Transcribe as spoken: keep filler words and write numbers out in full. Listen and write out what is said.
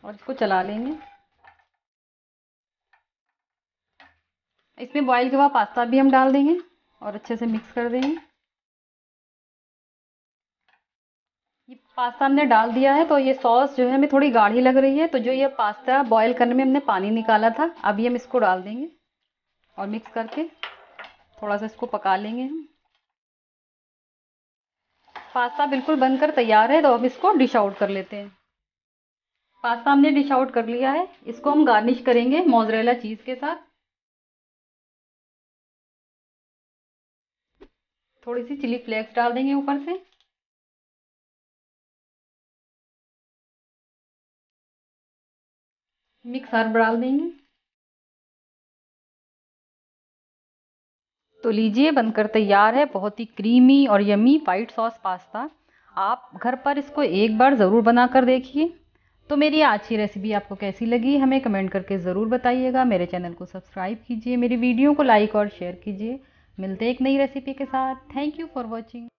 और इसको चला लेंगे। इसमें बॉईल के बाद पास्ता भी हम डाल देंगे और अच्छे से मिक्स कर देंगे। ये पास्ता हमने डाल दिया है तो ये सॉस जो है हमें थोड़ी गाढ़ी लग रही है, तो जो ये पास्ता बॉईल करने में हमने पानी निकाला था अभी हम इसको डाल देंगे और मिक्स करके थोड़ा सा इसको पका लेंगे हम। पास्ता बिल्कुल बनकर तैयार है, तो अब इसको डिश आउट कर लेते हैं। पास्ता हमने डिश आउट कर लिया है, इसको हम गार्निश करेंगे मोज़रेला चीज़ के साथ। थोड़ी सी चिली फ्लेक्स डाल देंगे ऊपर से। मिक्स हर्ब डाल देंगे। तो लीजिए बनकर तैयार है बहुत ही क्रीमी और यमी वाइट सॉस पास्ता। आप घर पर इसको एक बार ज़रूर बनाकर देखिए। तो मेरी आज की रेसिपी आपको कैसी लगी हमें कमेंट करके ज़रूर बताइएगा। मेरे चैनल को सब्सक्राइब कीजिए, मेरी वीडियो को लाइक और शेयर कीजिए। मिलते हैं एक नई रेसिपी के साथ। Thank you for watching.